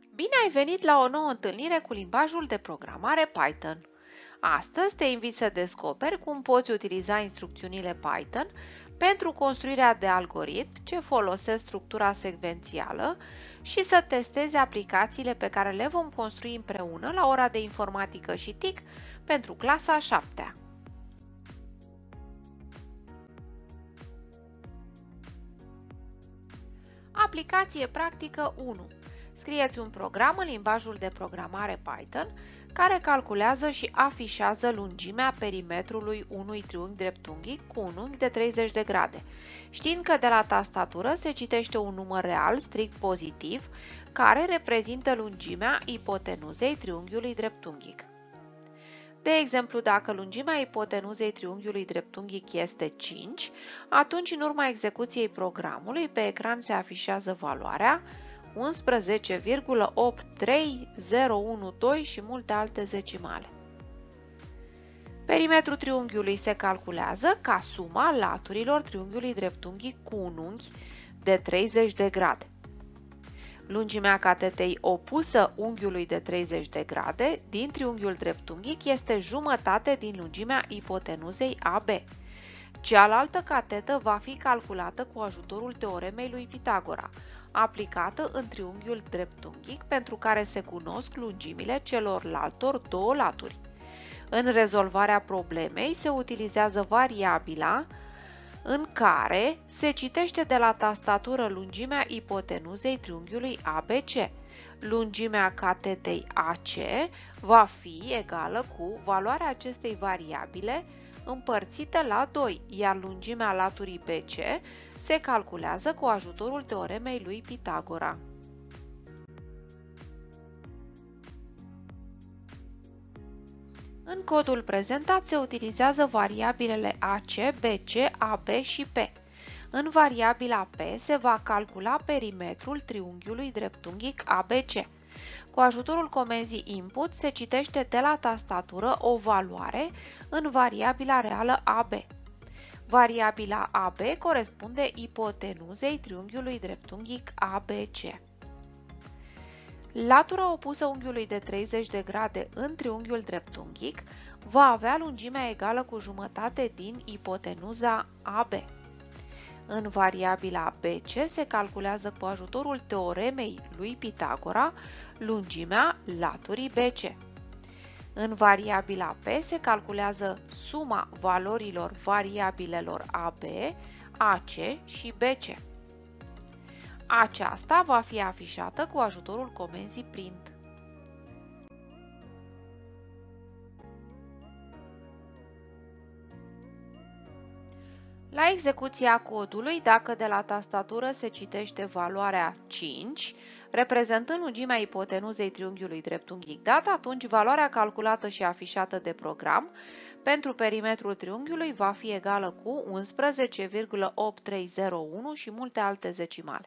Bine ai venit la o nouă întâlnire cu limbajul de programare Python. Astăzi te invit să descoperi cum poți utiliza instrucțiunile Python pentru construirea de algoritmi ce folosesc structura secvențială și să testezi aplicațiile pe care le vom construi împreună la ora de informatică și TIC pentru clasa a 7-a. Aplicație practică 1. Scrieți un program în limbajul de programare Python care calculează și afișează lungimea perimetrului unui triunghi dreptunghic cu un unghi de 30 de grade, știind că de la tastatură se citește un număr real strict pozitiv care reprezintă lungimea ipotenuzei triunghiului dreptunghic. De exemplu, dacă lungimea ipotenuzei triunghiului dreptunghic este 5, atunci în urma execuției programului pe ecran se afișează valoarea 11,83012 și multe alte zecimale. Perimetrul triunghiului se calculează ca suma laturilor triunghiului dreptunghic cu un unghi de 30 de grade. Lungimea catetei opusă unghiului de 30 de grade din triunghiul dreptunghic este jumătate din lungimea ipotenuzei AB. Cealaltă catetă va fi calculată cu ajutorul teoremei lui Pitagora, aplicată în triunghiul dreptunghic pentru care se cunosc lungimile celorlaltor două laturi. În rezolvarea problemei se utilizează variabila în care se citește de la tastatură lungimea ipotenuzei triunghiului ABC. Lungimea catetei AC va fi egală cu valoarea acestei variabile împărțită la 2, iar lungimea laturii BC se calculează cu ajutorul teoremei lui Pitagora. În codul prezentat se utilizează variabilele AC, BC, AB și P. În variabila P se va calcula perimetrul triunghiului dreptunghic ABC. Cu ajutorul comenzii input se citește de la tastatură o valoare în variabila reală AB. Variabila AB corespunde ipotenuzei triunghiului dreptunghic ABC. Latura opusă unghiului de 30 de grade în triunghiul dreptunghic va avea lungimea egală cu jumătate din ipotenuza AB. În variabila BC se calculează cu ajutorul teoremei lui Pitagora lungimea laturii BC. În variabila P se calculează suma valorilor variabilelor AB, AC și BC. Aceasta va fi afișată cu ajutorul comenzii print. La execuția codului, dacă de la tastatură se citește valoarea 5, reprezentând lungimea ipotenuzei triunghiului dreptunghic dat, atunci valoarea calculată și afișată de program pentru perimetrul triunghiului va fi egală cu 11,8301 și multe alte zecimale.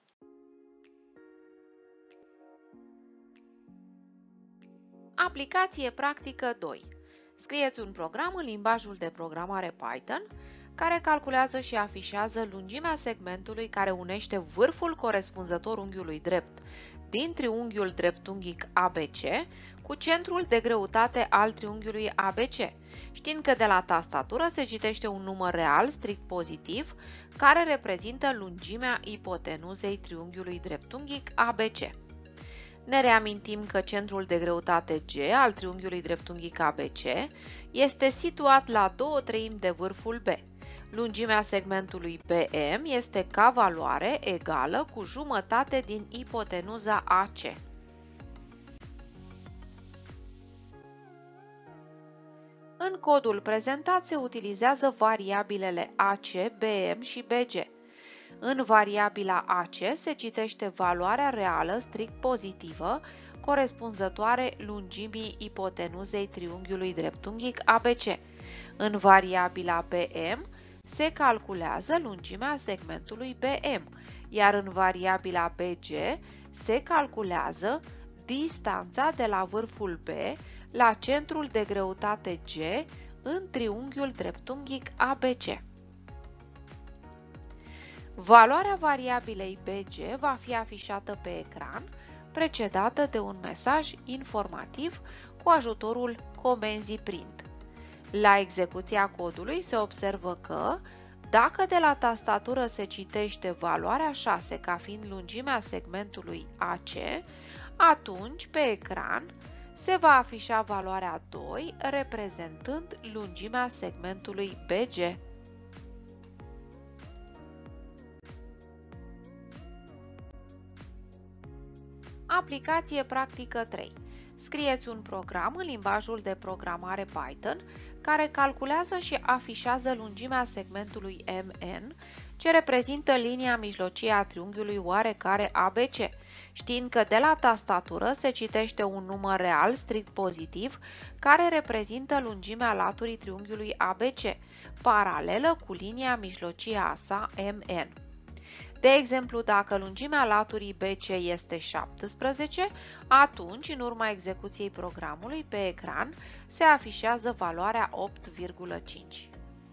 Aplicație practică 2. Scrieți un program în limbajul de programare Python care calculează și afișează lungimea segmentului care unește vârful corespunzător unghiului drept din triunghiul dreptunghic ABC cu centrul de greutate al triunghiului ABC, știind că de la tastatură se citește un număr real strict pozitiv care reprezintă lungimea ipotenuzei triunghiului dreptunghic ABC. Ne reamintim că centrul de greutate G al triunghiului dreptunghic ABC este situat la 2/3 de vârful B. Lungimea segmentului BM este ca valoare egală cu jumătate din ipotenuza AC. În codul prezentat se utilizează variabilele AC, BM și BG. În variabila AC se citește valoarea reală strict pozitivă corespunzătoare lungimii ipotenuzei triunghiului dreptunghic ABC. În variabila BM se calculează lungimea segmentului BM, iar în variabila BG se calculează distanța de la vârful B la centrul de greutate G în triunghiul dreptunghic ABC. Valoarea variabilei BG va fi afișată pe ecran precedată de un mesaj informativ cu ajutorul comenzii print. La execuția codului se observă că, dacă de la tastatură se citește valoarea 6 ca fiind lungimea segmentului AC, atunci pe ecran se va afișa valoarea 2, reprezentând lungimea segmentului BG. Aplicație practică 3. Scrieți un program în limbajul de programare Python care calculează și afișează lungimea segmentului MN, ce reprezintă linia mijlocie a triunghiului oarecare ABC, știind că de la tastatură se citește un număr real strict pozitiv care reprezintă lungimea laturii triunghiului ABC, paralelă cu linia mijlocie a sa MN. De exemplu, dacă lungimea laturii BC este 17, atunci, în urma execuției programului, pe ecran se afișează valoarea 8,5.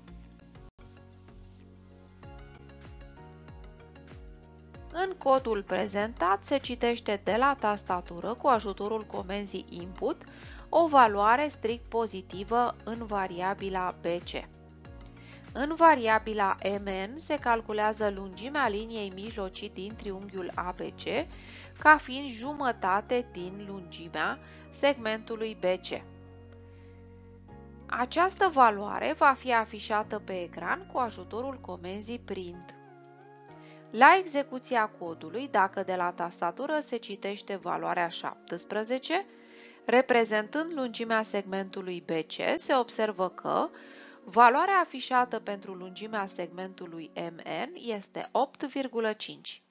În codul prezentat se citește de la tastatură cu ajutorul comenzii input o valoare strict pozitivă în variabila BC. În variabila MN se calculează lungimea liniei mijlocii din triunghiul ABC ca fiind jumătate din lungimea segmentului BC. Această valoare va fi afișată pe ecran cu ajutorul comenzii print. La execuția codului, dacă de la tastatură se citește valoarea 17, reprezentând lungimea segmentului BC, se observă că valoarea afișată pentru lungimea segmentului MN este 8,5.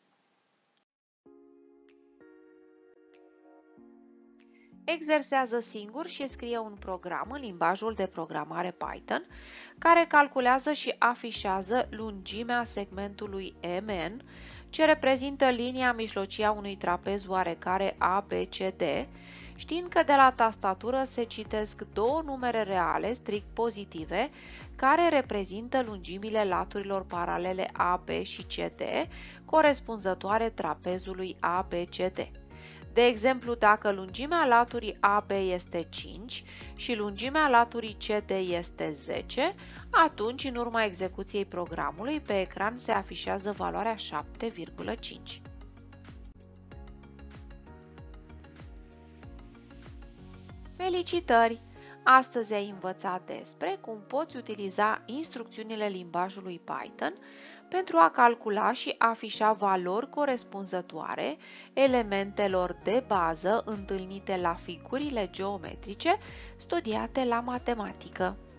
Exersează singur și scrie un program în limbajul de programare Python care calculează și afișează lungimea segmentului MN, ce reprezintă linia mijlocie a unui trapez oarecare ABCD, știind că de la tastatură se citesc două numere reale strict pozitive care reprezintă lungimile laturilor paralele AB și CD, corespunzătoare trapezului ABCD. De exemplu, dacă lungimea laturii AB este 5 și lungimea laturii CD este 10, atunci, în urma execuției programului, pe ecran se afișează valoarea 7,5. Felicitări! Astăzi ai învățat despre cum poți utiliza instrucțiunile limbajului Python pentru a calcula și afișa valori corespunzătoare elementelor de bază întâlnite la figurile geometrice studiate la matematică.